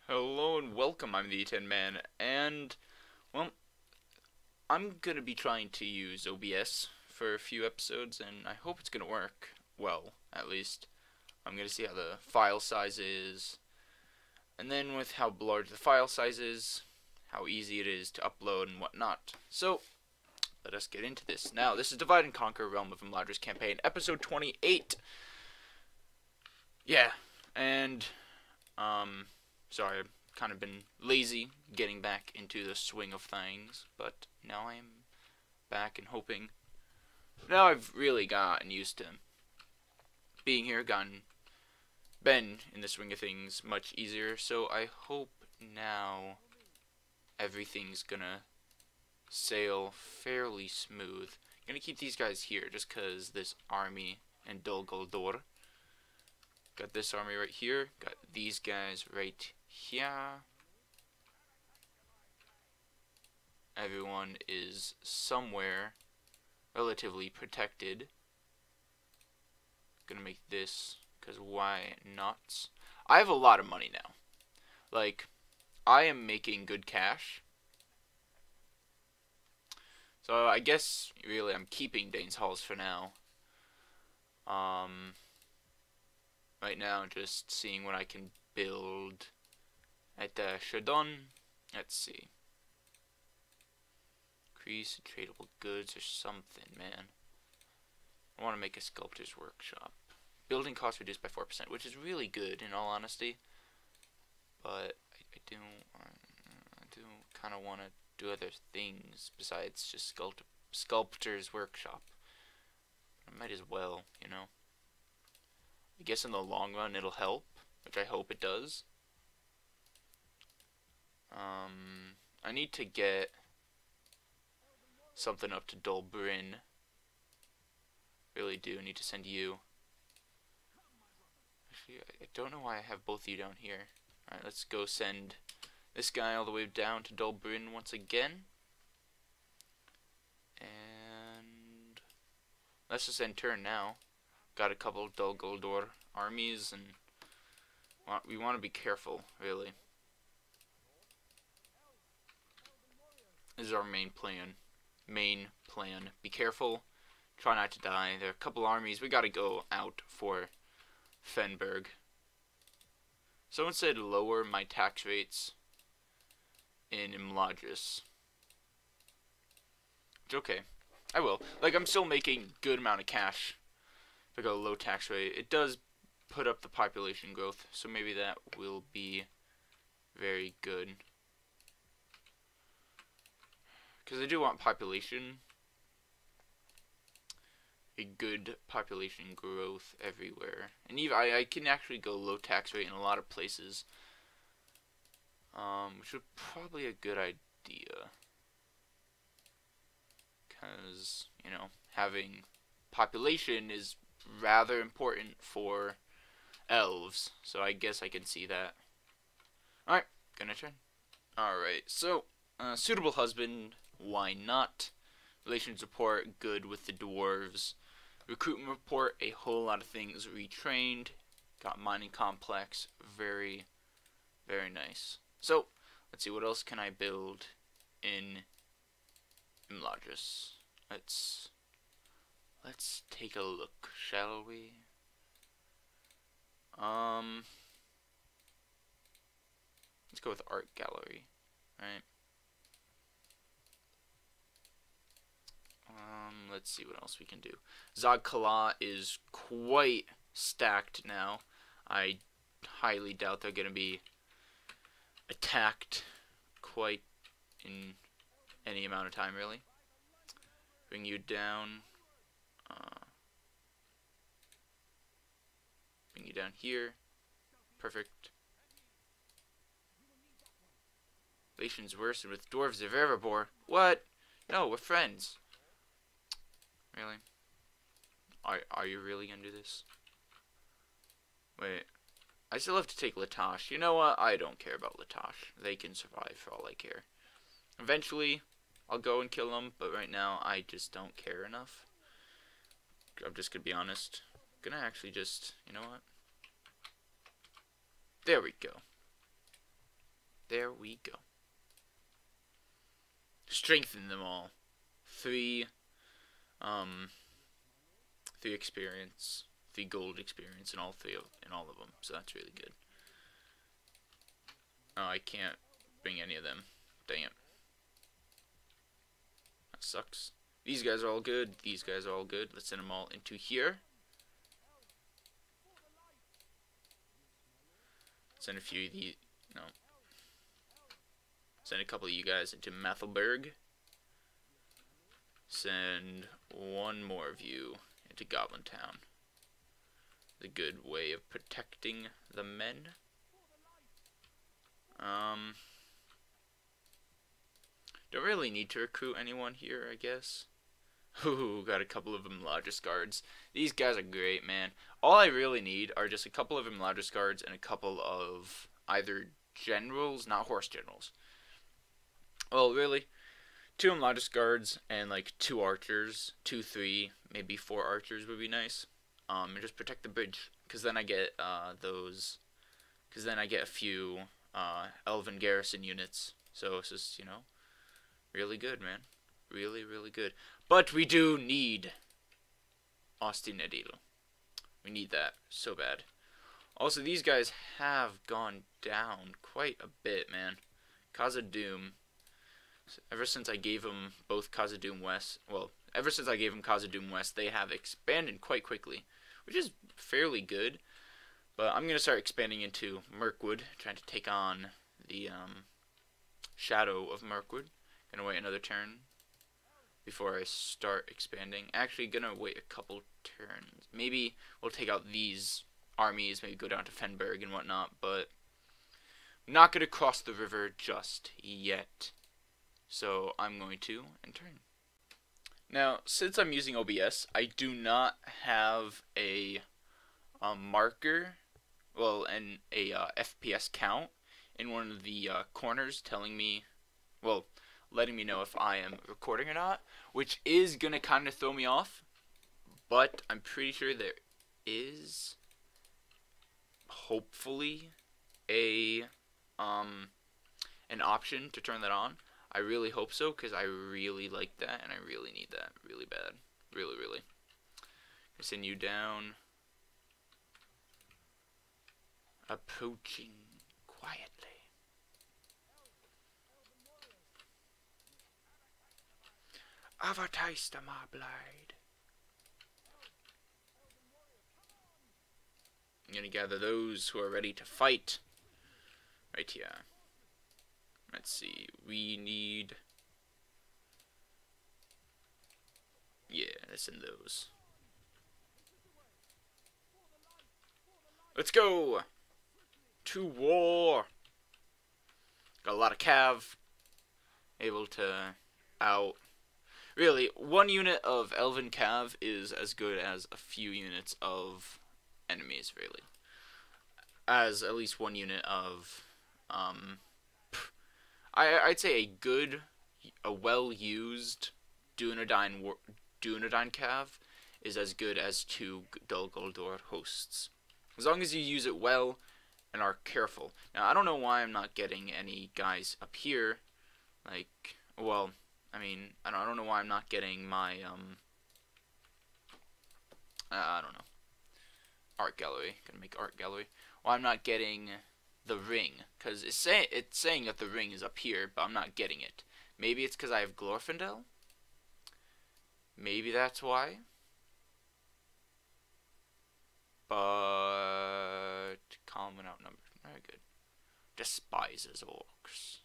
Hello and welcome, I'm the Tin Man, and, well, I'm gonna be trying to use OBS for a few episodes, and I hope it's gonna work well, at least. I'm gonna see how the file size is, and then with how large the file size is, how easy it is to upload and whatnot. So, let us get into this. Now, this is Divide and Conquer Realm of Imladris campaign, episode 28. Yeah, and, sorry, I've kind of been lazy getting back into the swing of things, but now I am back and hoping. Now I've really gotten used to being here, been in the swing of things much easier, so I hope now everything's gonna sail fairly smooth. I'm gonna keep these guys here just because this army and Dol Guldur. Got this army right here, got these guys right here. Everyone is somewhere relatively protected. Gonna make this, because why not? I have a lot of money now. Like, I am making good cash. So I guess, really, I'm keeping Dane's Halls for now. Right now, just seeing what I can build at Shadon. Let's see. Increase tradable goods or something, man. I want to make a sculptor's workshop. Building costs reduced by 4%, which is really good in all honesty. But I do kind of want to do other things besides just sculptor's workshop. I might as well, you know. I guess in the long run it'll help, which I hope it does. I need to get something up to Dol Brin. Really do need to send you. Actually, I don't know why I have both of you down here. Alright, let's go send this guy all the way down to Dol Brin once again. And let's just end turn now. Got a couple of Dol Guldur armies, and we want to be careful, really. This is our main plan. Be careful. Try not to die. There are a couple armies. We gotta go out for Fenberg. Someone said lower my tax rates in Imladris. It's okay. I will. Like, I'm still making good amount of cash. If I go low tax rate, it does put up the population growth, so maybe that will be very good. Because I do want population. A good population growth everywhere. And even I can actually go low tax rate in a lot of places. Which is probably a good idea. Because, you know, having population is rather important for elves. So I guess I can see that. Alright, gonna turn. Alright, so, suitable husband, why not? Relations report, good with the dwarves. Recruitment report, a whole lot of things retrained. Got mining complex, very, very nice. So, let's see, what else can I build in Imladris? Let's take a look, shall we? Let's go with art gallery, right? Let's see what else we can do. Zag-Kala is quite stacked now. I highly doubt they're going to be attacked quite in any amount of time, really. Bring you down. Bring you down here. Perfect. Relations worsen with dwarves of Erebor. What? No, we're friends. Really? Are you really gonna do this? Wait. I still have to take Latash. You know what? I don't care about Latash. They can survive for all I care. Eventually, I'll go and kill them, but right now, I just don't care enough. I'm just gonna be honest. I'm gonna actually just, you know what? There we go. There we go. Strengthen them all. 3 experience, 3 gold experience in all of them. So that's really good. Oh, I can't bring any of them. Dang it. That sucks. These guys are all good. These guys are all good. Let's send them all into here. Send a few of the no. Send a couple of you guys into Mathelberg. Send one more of you into Goblin Town. A good way of protecting the men. Don't really need to recruit anyone here, I guess. Ooh, got a couple of Imladris guards. These guys are great, man. All I really need are just a couple of Imladris guards and a couple of either generals, not horse generals. Well, really, 2 Imladris guards and like 2 archers, 2, 3, maybe 4 archers would be nice. And just protect the bridge, because then I get because then I get a few elven garrison units. So it's just, you know, really good, man. Really, really good. But we do need Austin Edil. We need that so bad. Also, these guys have gone down quite a bit, man. Khazad-dûm, ever since I gave them both Khazad-dûm West, well, ever since I gave them Khazad-dûm West, they have expanded quite quickly, which is fairly good. But I'm going to start expanding into Mirkwood, trying to take on the Shadow of Mirkwood. Gonna wait another turn before I start expanding. Actually, gonna wait a couple turns. Maybe we'll take out these armies, maybe go down to Fenberg and whatnot, but I'm not gonna cross the river just yet. So I'm going to end turn. Now, since I'm using OBS, I do not have a marker, well, and a FPS count in one of the corners telling me, well, letting me know if I am recording or not, which is gonna kind of throw me off, but I'm pretty sure there is hopefully a an option to turn that on. I really hope so, because I really like that and I really need that really bad, really. Send you down, approaching quietly. Have a taste of my blade. I'm gonna gather those who are ready to fight right here. Let's see, we need, yeah, let's send those. Let's go to war. Got a lot of cav, able to out. Really, 1 unit of Elven Cav is as good as a few units of enemies, really. As at least 1 unit of, I'd say a well-used Dunedain Cav is as good as 2 Dol Guldur hosts. As long as you use it well and are careful. Now, I don't know why I'm not getting any guys up here, like, well, I mean, I don't know why I'm not getting my, I don't know, art gallery. Gonna make art gallery. Why I'm not getting the ring, because it's saying that the ring is up here, but I'm not getting it. Maybe it's because I have Glorfindel? Maybe that's why. But common outnumbered. Very good. Despises orcs.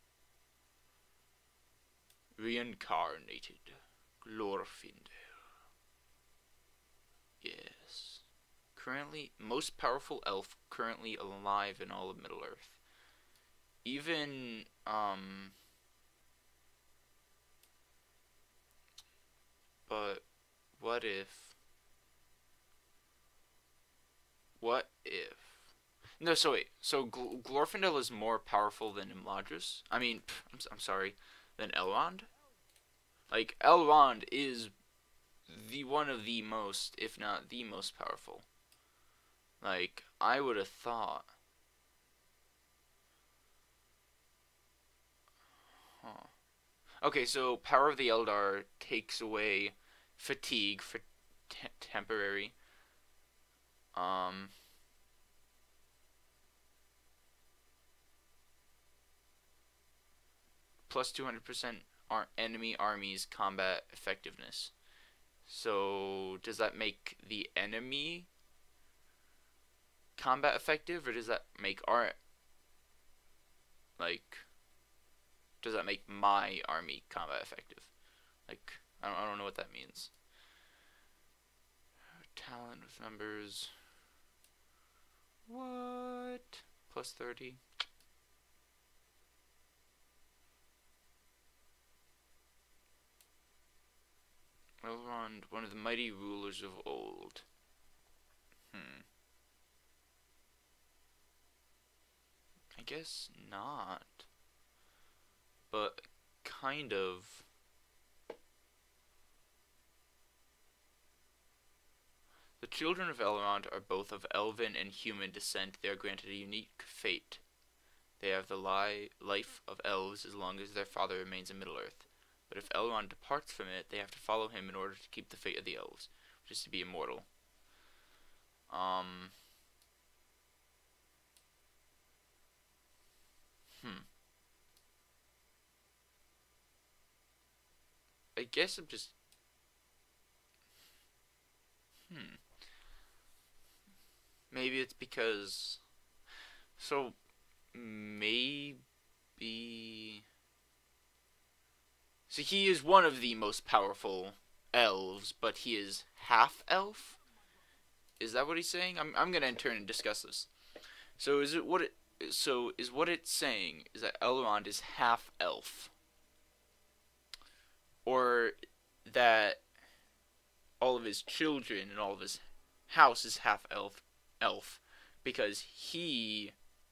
Reincarnated Glorfindel. Yes. Currently, most powerful elf currently alive in all of Middle-earth. Even, but what if, no, so wait, so Glorfindel is more powerful than Imladris? I mean, I'm sorry, than Elrond? Like, Elrond is one of the most, if not the most powerful. Like, I would have thought. Okay, so Power of the Eldar takes away fatigue for temporary. Um, plus 200% enemy armies combat effectiveness. So does that make the enemy combat effective, or does that make our, like, does that make my army combat effective? Like, I don't know what that means. Talent with numbers. What? Plus 30. Elrond, one of the mighty rulers of old. I guess not. But kind of. The children of Elrond are both of elven and human descent. They are granted a unique fate. They have the life of elves as long as their father remains in Middle-earth. But if Elrond departs from it, they have to follow him in order to keep the fate of the elves, which is to be immortal. I guess I'm just... Maybe it's because... So, maybe... So he is one of the most powerful elves, but he is half-elf? Is that what he's saying? I'm gonna in turn and discuss this. So is it what it... So is what it's saying is that Elrond is half-elf? Or that all of his children and all of his house is half-elf because he...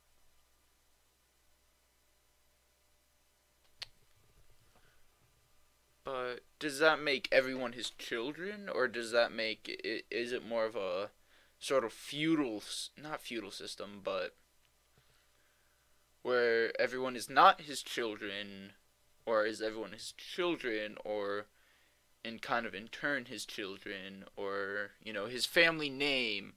But does that make everyone his children, or does that make it, is it more of a sort of feudal, not feudal system, but where everyone is not his children, or is everyone his children, or in kind of in turn his children, or, you know, his family name?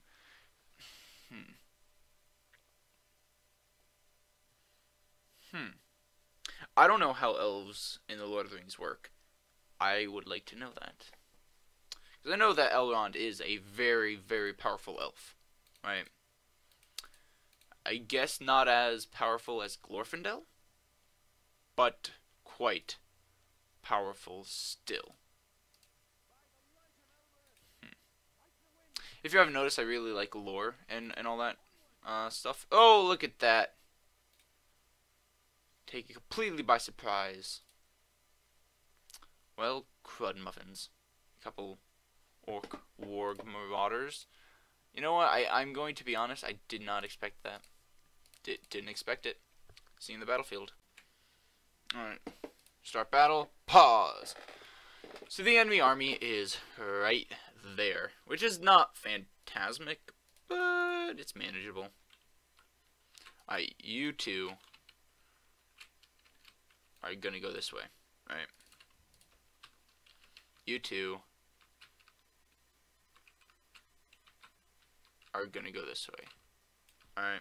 I don't know how elves in the Lord of the Rings work. I would like to know that. Because I know that Elrond is a very, very powerful elf, right? I guess not as powerful as Glorfindel, but quite powerful still. If you haven't noticed, I really like lore and all that stuff. Oh, look at that. Take you completely by surprise. Well, crud muffins. A couple orc warg marauders. You know what? I'm going to be honest. I did not expect that. Didn't expect it. Seeing the battlefield. Alright. Start battle. Pause. So the enemy army is right there. Which is not phantasmic, but it's manageable. Alright, you two are gonna go this way. Alright. You two are gonna go this way. Alright.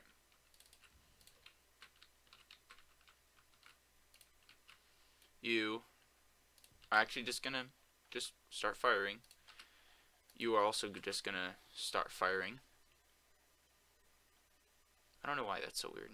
You are actually just gonna start firing. You are also just gonna start firing. I don't know why that's so weird.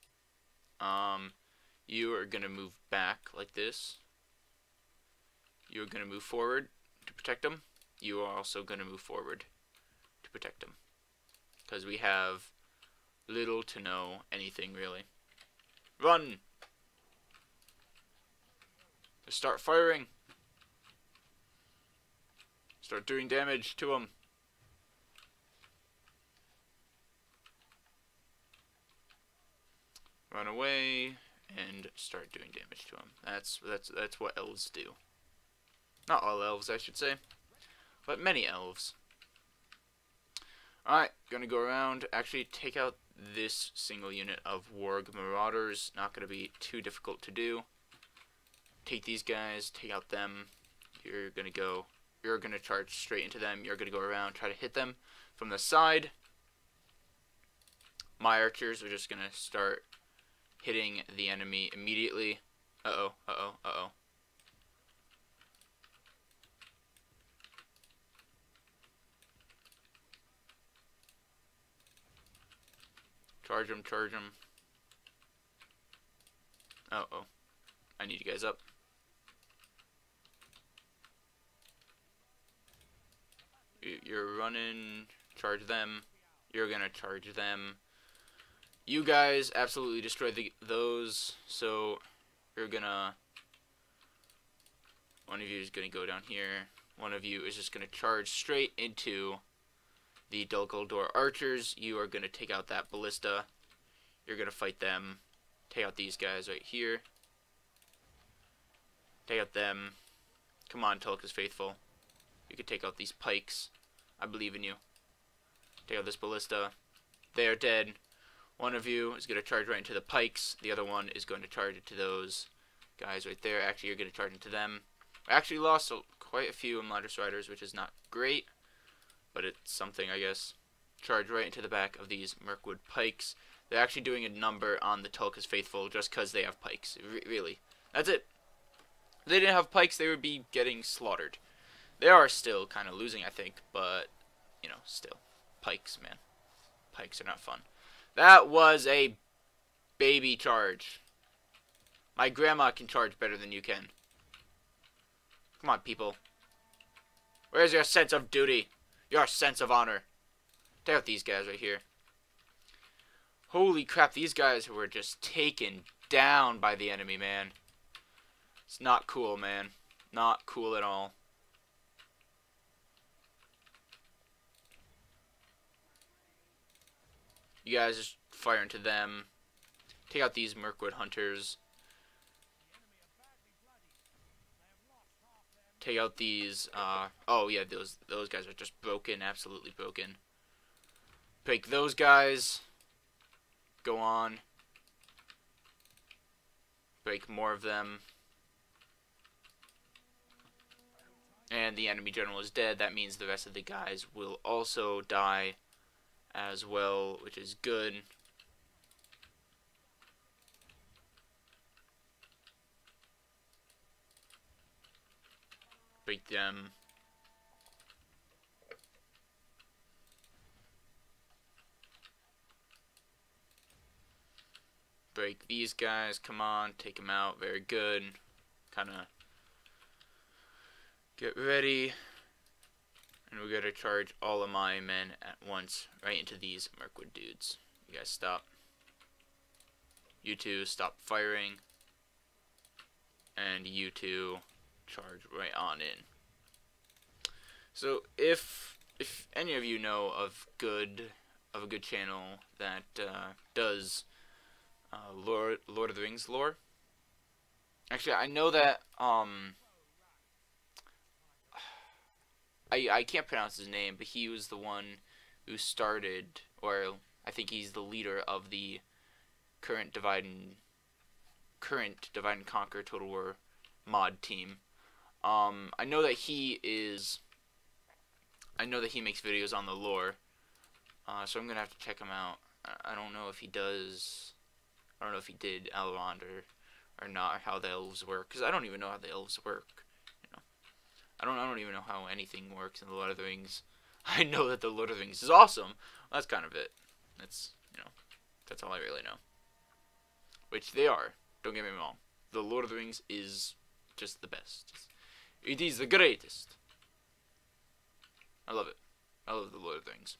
You are gonna move back like this. You're gonna move forward to protect them. You are also gonna move forward to protect them. Because we have little to no anything really. Run! Just start firing. Start doing damage to them. Run away and start doing damage to them. That's what elves do. Not all elves, I should say, but many elves. Alright, gonna go around, actually take out this single unit of warg marauders. Not gonna be too difficult to do. take these guys, take out them. You're gonna charge straight into them. You're gonna go around, try to hit them from the side. My archers are just gonna start hitting the enemy immediately. Uh-oh, uh-oh, uh-oh. Charge him, charge him. Uh-oh. I need you guys up. You're running. Charge them. You're gonna charge them. You guys absolutely destroy those. So you're gonna. One of you is gonna go down here. One of you is just gonna charge straight into the Dol Guldur archers. You are gonna take out that ballista. You're gonna fight them. Take out these guys right here. Take out them. Come on, Tulkas faithful. You can take out these pikes. I believe in you. Take out this ballista. They are dead. One of you is going to charge right into the pikes. The other one is going to charge into those guys right there. Actually, you're going to charge into them. I actually lost quite a few Mladris Riders, which is not great. But it's something, I guess. Charge right into the back of these Mirkwood pikes. They're actually doing a number on the Tulkas faithful just because they have pikes. Really. That's it. If they didn't have pikes, they would be getting slaughtered. They are still kind of losing, I think, but, you know, still. Pikes, man. Pikes are not fun. That was a baby charge. My grandma can charge better than you can. Come on, people. Where's your sense of duty? Your sense of honor? Take out these guys right here. Holy crap, these guys were just taken down by the enemy, man. It's not cool, man. Not cool at all. You guys just fire into them. Take out these Mirkwood hunters. Take out these, oh yeah, those guys are just broken, absolutely broken. Break those guys. Go on. Break more of them. And the enemy general is dead. That means the rest of the guys will also die as well, which is good. Break them. Break these guys. Come on, take them out. Very good. Kind of get ready. And we're going to charge all of my men at once right into these Mirkwood dudes. You guys stop. You two stop firing. And you two charge right on in. So if any of you know of a good channel that does Lord of the Rings lore. Actually, I know that I can't pronounce his name, but he was the one who started, or I think he's the leader of the current Divide and Conquer Total War mod team. I know that he makes videos on the lore, so I'm gonna have to check him out. I don't know if he does. I don't know if he did Elrond or not, or how the elves work, because I don't even know how the elves work. You know, I don't even know how anything works in the Lord of the Rings. I know that the Lord of the Rings is awesome. Well, that's kind of it. That's, you know, that's all I really know. Which they are. Don't get me wrong. The Lord of the Rings is just the best. It is the greatest. I love it. I love the Lord of the Rings.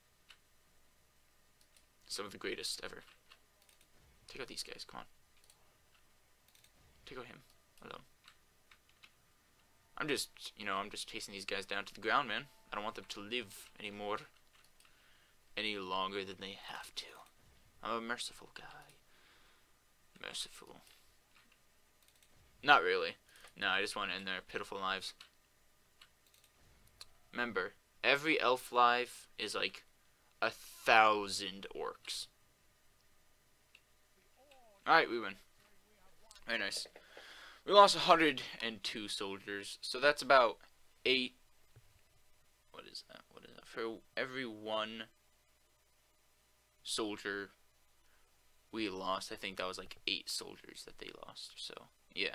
Some of the greatest ever. Take out these guys, come on. Take out him. Hello. I'm just chasing these guys down to the ground, man. I don't want them to live anymore. Any longer than they have to. I'm a merciful guy. Merciful. Not really. No, I just want to end their pitiful lives. Remember, every elf life is like 1,000 orcs. Alright, we win. Very nice. We lost 102 soldiers, so that's about 8. What is that? What is that? For every 1 soldier we lost, I think that was like 8 soldiers that they lost. So, yeah.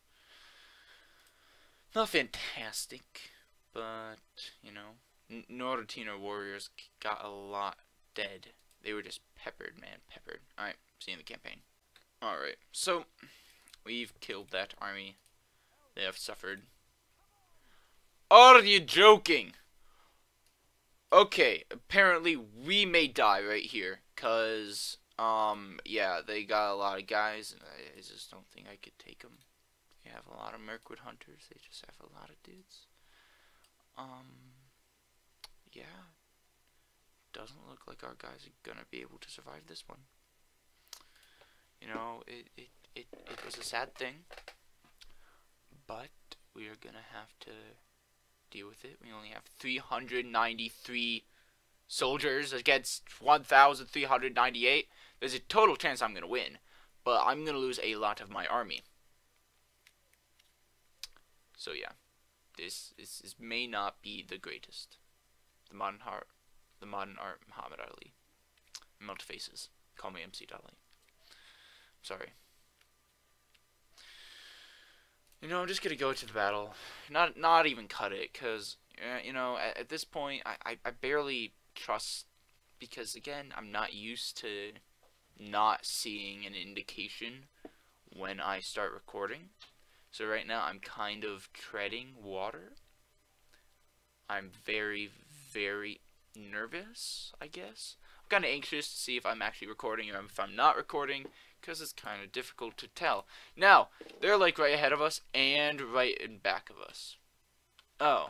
Not fantastic, but, you know, Norditino warriors got a lot dead. They were just peppered, man, peppered. Alright, see you in the campaign. Alright, so, we've killed that army. They have suffered. Are you joking? Okay, apparently we may die right here, cause, yeah, they got a lot of guys, and I just don't think I could take them. They have a lot of Mirkwood hunters, they just have a lot of dudes. Yeah, doesn't look like our guys are gonna be able to survive this one. You know, it was a sad thing, but we are gonna have to deal with it. We only have 393 soldiers against 1,398. There's a total chance I'm gonna win, but I'm gonna lose a lot of my army. So yeah, this may not be the greatest. The modern art Muhammad Ali. Melt faces. Call me MC Dolly. Sorry. You know, I'm just gonna go to the battle. Not even cut it, cause you know, at this point, I barely trust, because again, I'm not used to not seeing an indication when I start recording. So right now, I'm kind of treading water. I'm very, very nervous, I guess. I'm kind of anxious to see if I'm actually recording or if I'm not recording, because it's kind of difficult to tell. Now, they're like right ahead of us and right in back of us. Oh.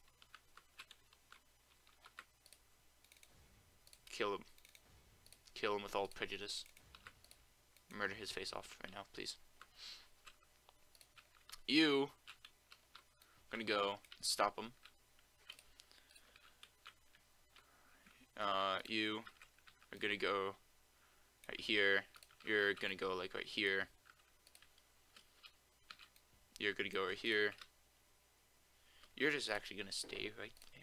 Kill him. Kill him with all prejudice. Murder his face off right now, please. You. I'm gonna go stop him. You are gonna go right here. You're gonna go like right here. You're gonna go right here. You're just actually gonna stay right there.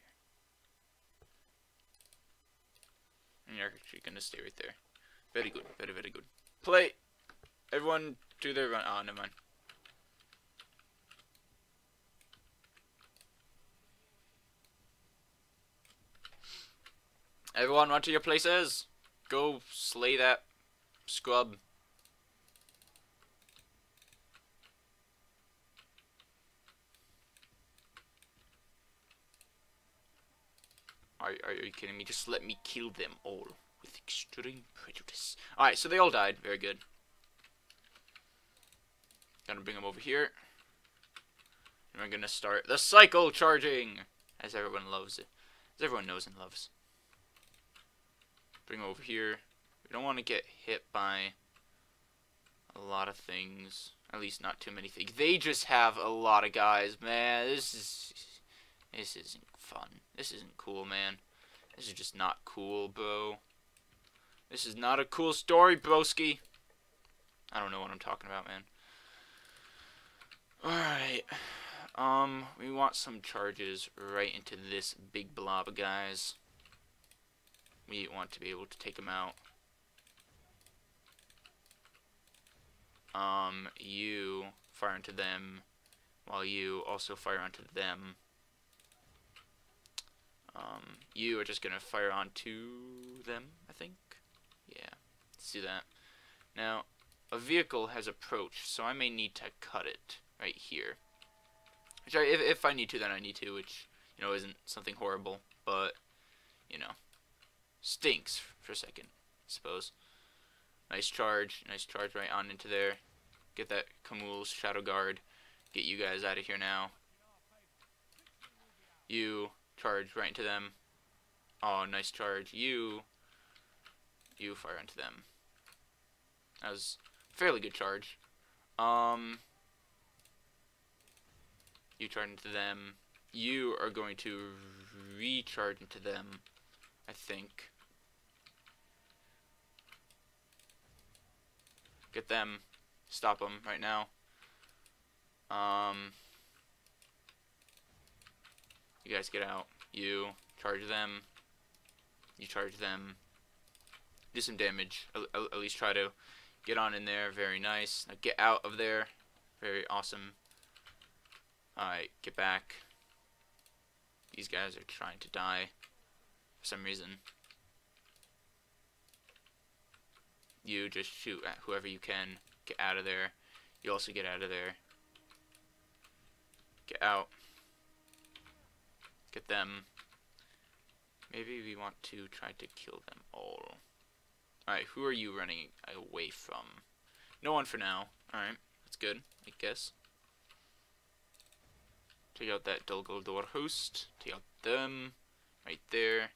And you're actually gonna stay right there. Very good. Very, very good. Play! Everyone do their run. Oh, never mind. Everyone run to your places. Go slay that scrub. Are you kidding me? Just let me kill them all with extreme prejudice. Alright, so they all died. Very good. Gonna bring them over here. And we're gonna start the cycle charging, as everyone loves it. As everyone knows and loves. Bring them over here. We don't want to get hit by a lot of things. At least not too many things. They just have a lot of guys, man. This isn't fun. This isn't cool, man. This is just not cool, bro. This is not a cool story, broski. I don't know what I'm talking about, man. Alright. We want some charges right into this big blob of guys. We want to be able to take them out. You fire into them, while you also fire onto them. You are just gonna fire onto them, I think. Yeah, let's do that. Now, a vehicle has approached, so I may need to cut it right here. Which if I need to, then I need to, which, you know, isn't something horrible, but, you know, stinks for a second, I suppose. Nice charge right on into there. Get that Kamul's Shadow Guard. Get you guys out of here now. You charge right into them. Oh, nice charge. You fire into them. That was a fairly good charge. You charge into them. You are going to recharge into them, I think. Get them. Stop them right now. You guys get out. You charge them. You charge them. Do some damage. At least try to get on in there. Very nice. Now get out of there. Very awesome. Alright, get back. These guys are trying to die for some reason. You just shoot at whoever you can. Get out of there. You also get out of there. Get out. Get them. Maybe we want to try to kill them all. Alright, who are you running away from? No one for now. Alright, that's good, I guess. Take out that Dol Guldur host. Take out them. Right there.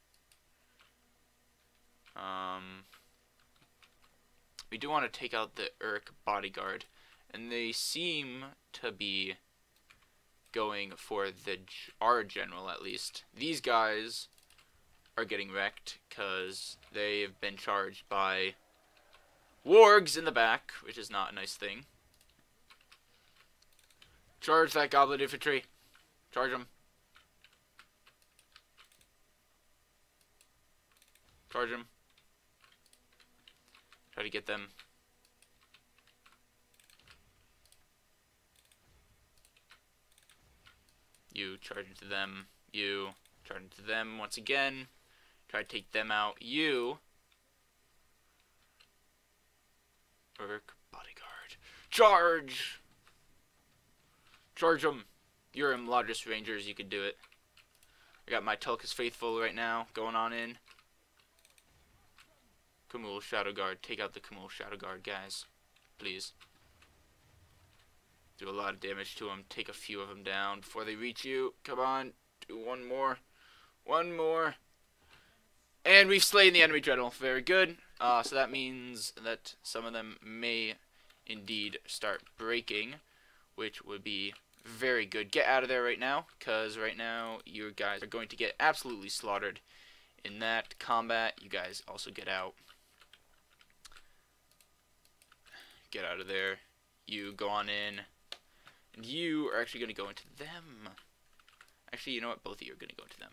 We do want to take out the Urk bodyguard. And they seem to be going for our general, at least. These guys are getting wrecked because they've been charged by wargs in the back, which is not a nice thing. Charge that goblin infantry. Charge them. Charge them. Try to get them. You charge into them. You charge into them once again. Try to take them out. You. Urk bodyguard. Charge! Charge them. You're Imladris Rangers. You can do it. I got my Tulkas Faithful right now going on in. Khamûl Shadow Guard. Take out the Khamûl Shadow Guard, guys. Please. Do a lot of damage to them. Take a few of them down before they reach you. Come on. Do one more. One more. And we've slain the enemy general. Very good. So that means that some of them may indeed start breaking, which would be very good. Get out of there right now, because right now you guys are going to get absolutely slaughtered in that combat. You guys also get out. Get out of there. You go on in. And you are actually going to go into them. Actually, you know what? Both of you are going to go into them.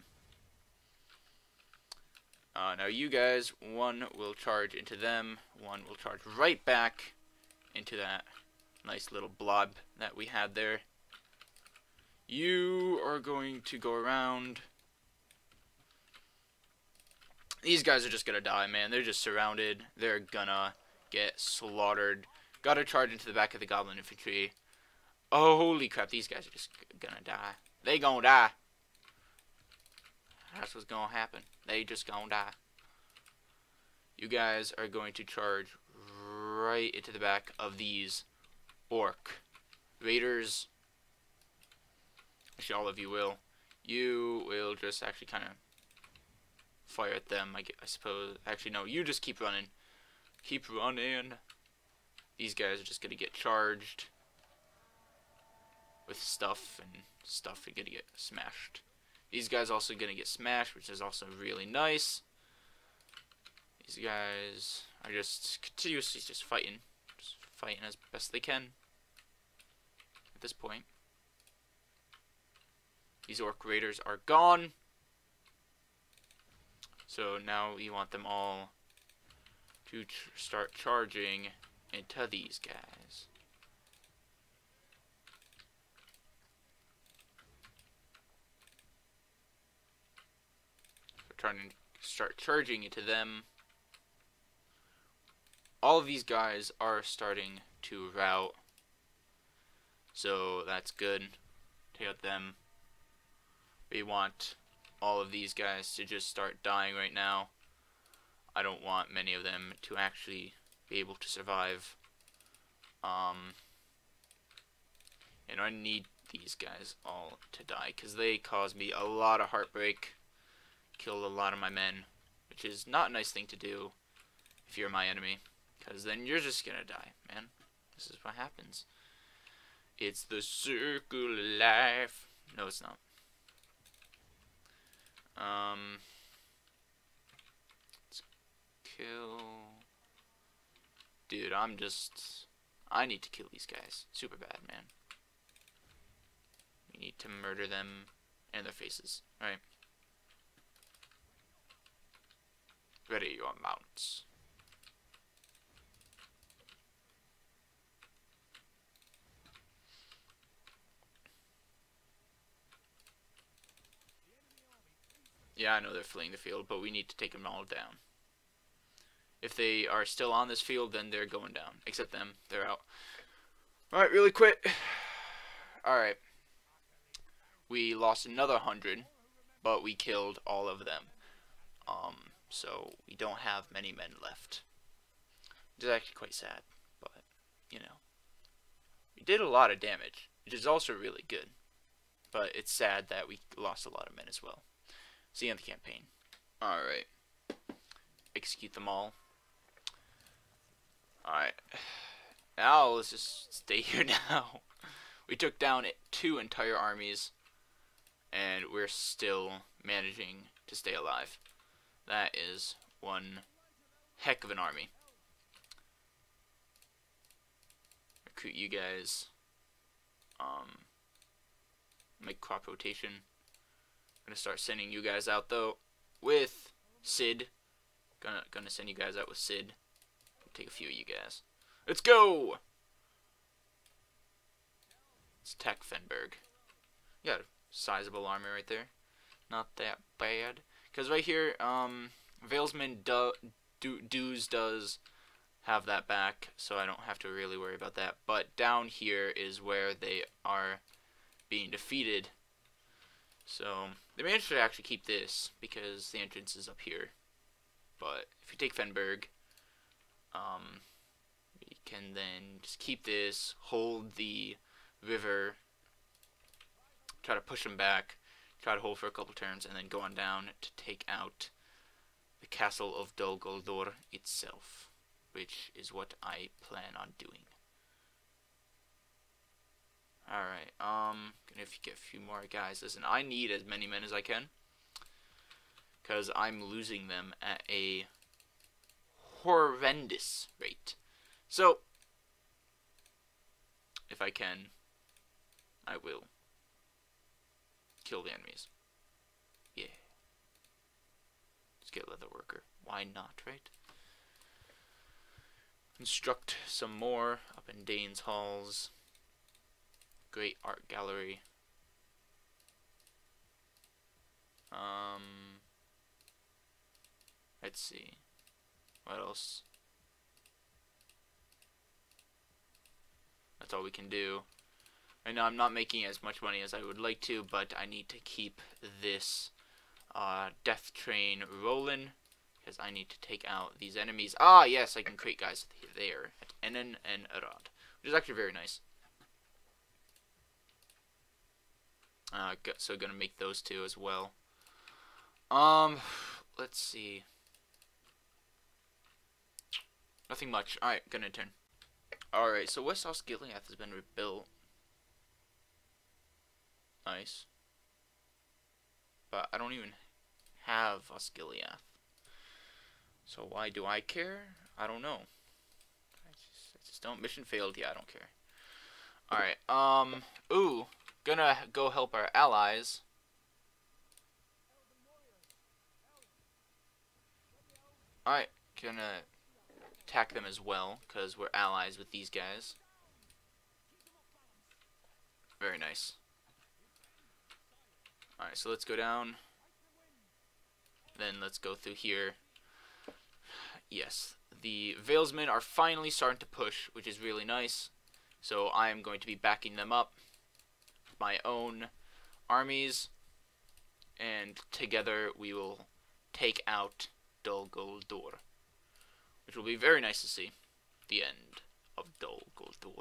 Now you guys, one will charge into them. One will charge right back into that nice little blob that we had there. You are going to go around. These guys are just going to die, man. They're just surrounded. They're gonna get slaughtered. Gotta charge into the back of the goblin infantry. Oh, holy crap. These guys are just gonna die. They gonna die. That's what's gonna happen. They just gonna die. You guys are going to charge right into the back of these orc raiders. Actually, all of you will. You will just actually kind of fire at them, I suppose. Actually, no, you just keep running. Keep running. These guys are just gonna get charged with stuff and gonna get smashed. These guys also gonna get smashed, which is also really nice. These guys are just continuously just fighting as best they can at this point. These orc raiders are gone. So now you want them all to start charging into these guys. Trying to start charging into them. All of these guys are starting to rout, so that's good. Take out them. We want all of these guys to just start dying right now. I don't want many of them to actually be able to survive. And I need these guys all to die, because they caused me a lot of heartbreak. Killed a lot of my men, which is not a nice thing to do if you're my enemy, because then you're just gonna die, man. This is what happens. It's the circle of life. No, it's not. Let's kill. Dude, I need to kill these guys super bad, man. We need to murder them and their faces. Alright. Ready your mounts. Yeah, I know they're fleeing the field, but we need to take them all down. If they are still on this field, then they're going down. Except them. They're out. Alright, really quick. Alright. We lost another 100, but we killed all of them. So we don't have many men left. Which is actually quite sad, but, you know. We did a lot of damage, which is also really good. But it's sad that we lost a lot of men as well. See you in the campaign. Alright. Execute them all. Alright. Now, let's just stay here now. We took down 2 entire armies, and we're still managing to stay alive. That is one heck of an army. Recruit you guys. Make crop rotation. I'm gonna start sending you guys out though with Sid. Gonna send you guys out with Sid. Take a few of you guys. Let's go! Let's attack Fenberg. You got a sizable army right there. Not that bad. Because right here, Valesman does have that back, so I don't have to really worry about that. But down here is where they are being defeated. So they managed to actually keep this because the entrance is up here. But if you take Fenberg, we can then just keep this, hold the river, try to push them back, try to hold for a couple turns, and then go on down to take out the castle of Dol Guldur itself, which is what I plan on doing. Alright, if you get a few more guys, listen, I need as many men as I can, because I'm losing them at a horrendous rate. So, if I can, I will kill the enemies. Yeah. Let's get leather worker. Why not, right? Construct some more up in Dane's halls. Great art gallery. Let's see. What else? That's all we can do. Right now I'm not making as much money as I would like to, but I need to keep this death train rolling, because I need to take out these enemies. Ah, yes, I can create guys there at Ennen and Arad, which is actually very nice. So gonna make those 2 as well. Let's see. Nothing much. Alright, gonna turn. Alright, so West Osgiliath has been rebuilt. Nice. But I don't even have Osgiliath. So why do I care? I don't know. I just don't. Mission failed. Yeah, I don't care. Alright, ooh. Gonna go help our allies. Alright, gonna attack them as well, because we're allies with these guys. Very nice. Alright, so let's go down. Then let's go through here. Yes, the Valesmen are finally starting to push, which is really nice. So I am going to be backing them up. My own armies. And together we will take out Dol Guldur, which will be very nice to see. The end of Dol Guldur.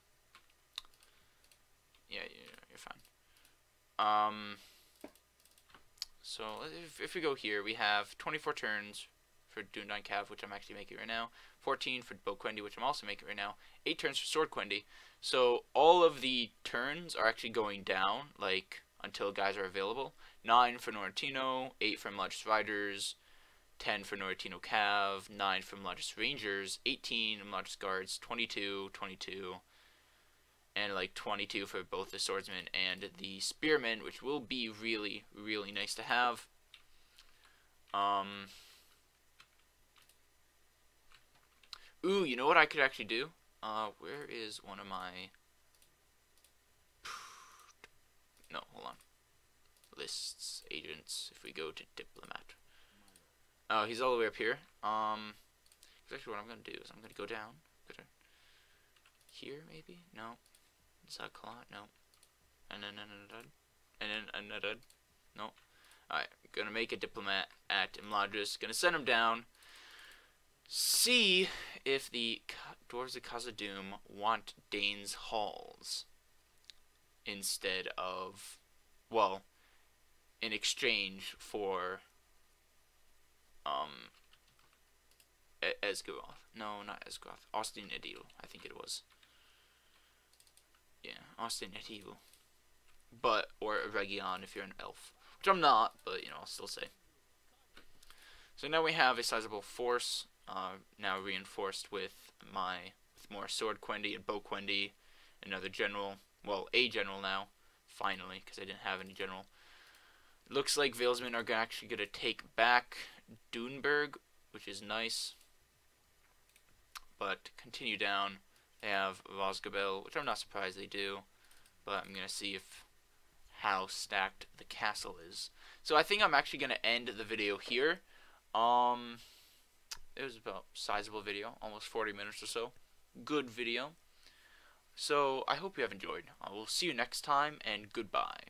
Yeah, you're fine. So if we go here, we have 24 turns for Dundine Cav, which I'm actually making right now. 14 for Bow Quendi, which I'm also making right now. 8 turns for Sword Quendi. So all of the turns are actually going down, like, until guys are available. 9 for Nortino, 8 for Melagis Riders, 10 for Nortino Cav, 9 for Melagis Rangers, 18 Melagis Guards, 22, 22, and like 22 for both the swordsman and the spearman, which will be really, really nice to have. Ooh, you know what I could actually do? Where is one of my... No, hold on. Lists, agents, if we go to diplomat. Oh, he's all the way up here. Actually what I'm gonna do is I'm gonna go down. Here, maybe? No. Zaklot? No. And then another. No. Alright, gonna make a diplomat at Imladris. Gonna send him down. See if the Dwarves of Khazad-dûm want Dane's halls instead of, well, in exchange for Esgaroth. No, not Esgaroth. Austin Edil, I think it was. Yeah, Austin Edil. But, or Region if you're an elf. Which I'm not, but, you know, I'll still say. So now we have a sizable force, now reinforced with more Sword Quendi and Bow Quendi, another general, well, a general now, finally, because I didn't have any general. Looks like Valesmen are actually going to take back Dunburg, which is nice. But continue down, they have Vosgabel, which I'm not surprised they do, but I'm going to see how stacked the castle is. So I think I'm actually going to end the video here. It was about a sizable video, almost 40 minutes or so. Good video. So I hope you have enjoyed. I will see you next time, and goodbye.